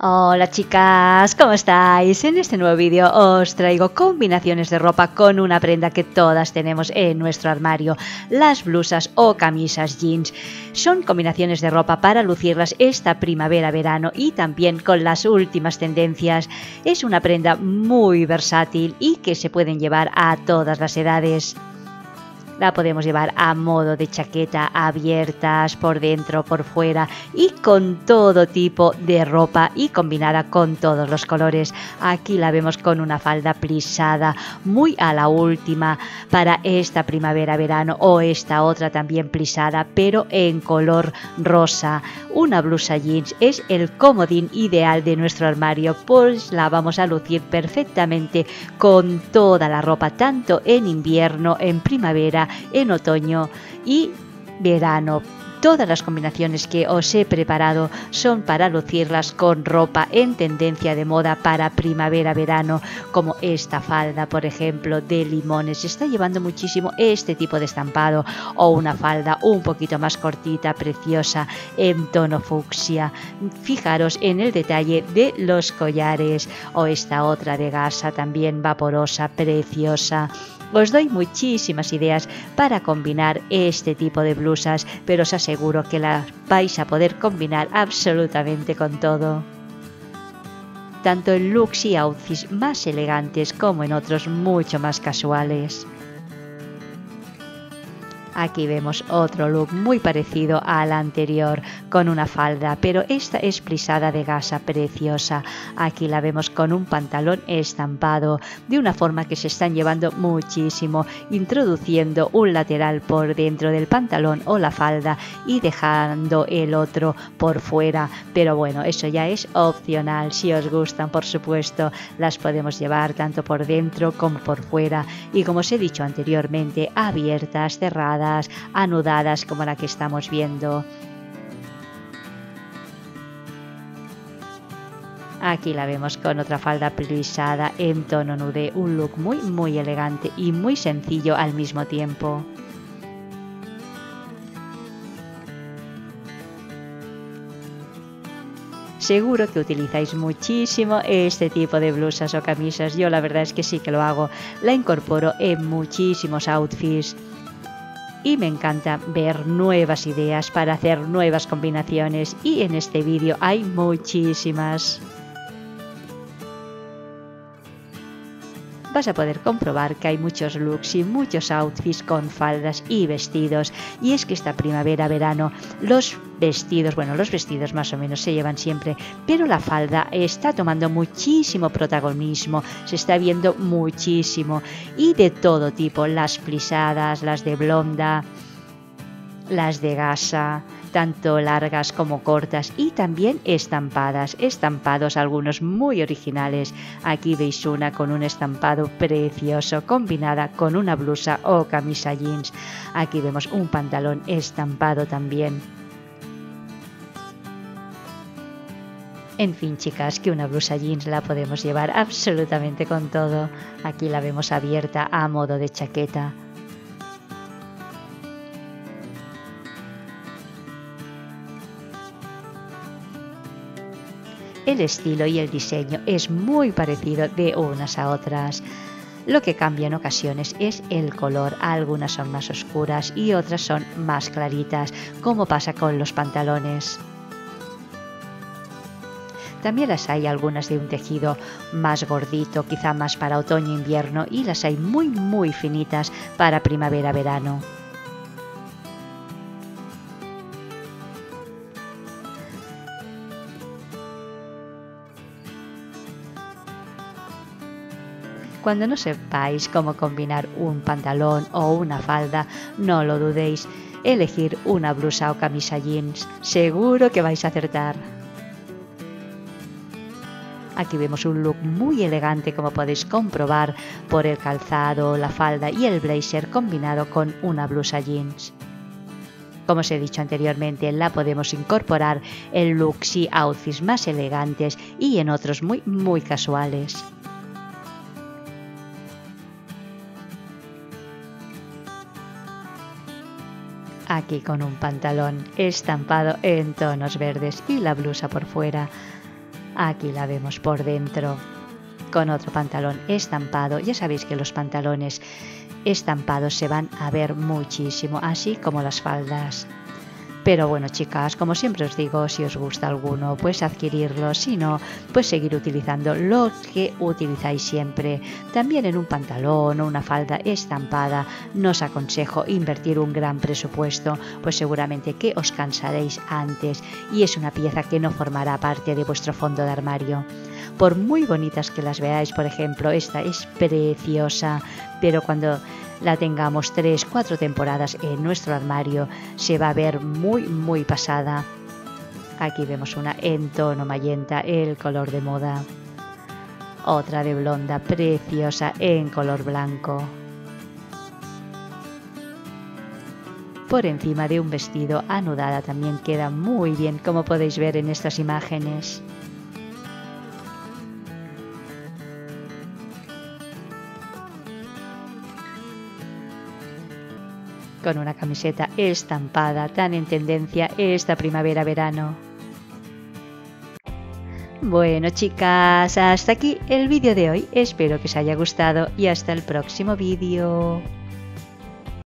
Hola chicas, ¿cómo estáis? En este nuevo vídeo os traigo combinaciones de ropa con una prenda que todas tenemos en nuestro armario, las blusas o camisas jeans. Son combinaciones de ropa para lucirlas esta primavera-verano y también con las últimas tendencias. Es una prenda muy versátil y que se pueden llevar a todas las edades. La podemos llevar a modo de chaqueta, abiertas, por dentro, por fuera y con todo tipo de ropa y combinada con todos los colores. Aquí la vemos con una falda plisada, muy a la última para esta primavera-verano, o esta otra también plisada, pero en color rosa. Una blusa jeans es el comodín ideal de nuestro armario, pues la vamos a lucir perfectamente con toda la ropa, tanto en invierno, en primavera, en otoño y verano. Todas las combinaciones que os he preparado son para lucirlas con ropa en tendencia de moda para primavera-verano, como esta falda, por ejemplo, de limones. Se está llevando muchísimo este tipo de estampado, o una falda un poquito más cortita, preciosa, en tono fucsia. Fijaros en el detalle de los collares, o esta otra de gasa también vaporosa, preciosa. Os doy muchísimas ideas para combinar este tipo de blusas, pero os aseguro que las vais a poder combinar absolutamente con todo. Tanto en looks y outfits más elegantes como en otros mucho más casuales. Aquí vemos otro look muy parecido al anterior, con una falda, pero esta es plisada de gasa, preciosa. Aquí la vemos con un pantalón estampado, de una forma que se están llevando muchísimo, introduciendo un lateral por dentro del pantalón o la falda y dejando el otro por fuera. Pero bueno, eso ya es opcional. Si os gustan, por supuesto, las podemos llevar tanto por dentro como por fuera. Y como os he dicho anteriormente, abiertas, cerradas, anudadas, como la que estamos viendo. Aquí la vemos con otra falda plisada en tono nude, un look muy elegante y muy sencillo al mismo tiempo. Seguro que utilizáis muchísimo este tipo de blusas o camisas. Yo la verdad es que sí que lo hago. La incorporo en muchísimos outfits. Y me encanta ver nuevas ideas para hacer nuevas combinaciones, y en este vídeo hay muchísimas. Vas a poder comprobar que hay muchos looks y muchos outfits con faldas y vestidos, y es que esta primavera-verano los vestidos más o menos se llevan siempre, pero la falda está tomando muchísimo protagonismo, se está viendo muchísimo, y de todo tipo, las plisadas, las de blonda, las de gasa, tanto largas como cortas, y también estampados algunos muy originales. Aquí veis una con un estampado precioso combinada con una blusa o camisa jeans. Aquí vemos un pantalón estampado también. En fin, chicas, que una blusa jeans la podemos llevar absolutamente con todo. Aquí la vemos abierta a modo de chaqueta. El estilo y el diseño es muy parecido de unas a otras. Lo que cambia en ocasiones es el color. Algunas son más oscuras y otras son más claritas, como pasa con los pantalones. También las hay algunas de un tejido más gordito, quizá más para otoño-invierno, y las hay muy finitas para primavera-verano. Cuando no sepáis cómo combinar un pantalón o una falda, no lo dudéis, elegir una blusa o camisa jeans, seguro que vais a acertar. Aquí vemos un look muy elegante, como podéis comprobar por el calzado, la falda y el blazer combinado con una blusa jeans. Como os he dicho anteriormente, la podemos incorporar en looks y outfits más elegantes y en otros muy casuales. Aquí con un pantalón estampado en tonos verdes y la blusa por fuera. Aquí la vemos por dentro, con otro pantalón estampado. Ya sabéis que los pantalones estampados se van a ver muchísimo, así como las faldas. Pero bueno, chicas, como siempre os digo, si os gusta alguno, pues adquirirlo, si no, pues seguir utilizando lo que utilizáis siempre. También en un pantalón o una falda estampada, no os aconsejo invertir un gran presupuesto, pues seguramente que os cansaréis antes y es una pieza que no formará parte de vuestro fondo de armario. Por muy bonitas que las veáis, por ejemplo, esta es preciosa, pero cuando la tengamos 3-4 temporadas en nuestro armario, se va a ver muy pasada. Aquí vemos una en tono magenta, el color de moda. Otra de blonda, preciosa, en color blanco. Por encima de un vestido anudada también queda muy bien, como podéis ver en estas imágenes. Con una camiseta estampada tan en tendencia esta primavera-verano. Bueno, chicas, hasta aquí el vídeo de hoy. Espero que os haya gustado y hasta el próximo vídeo.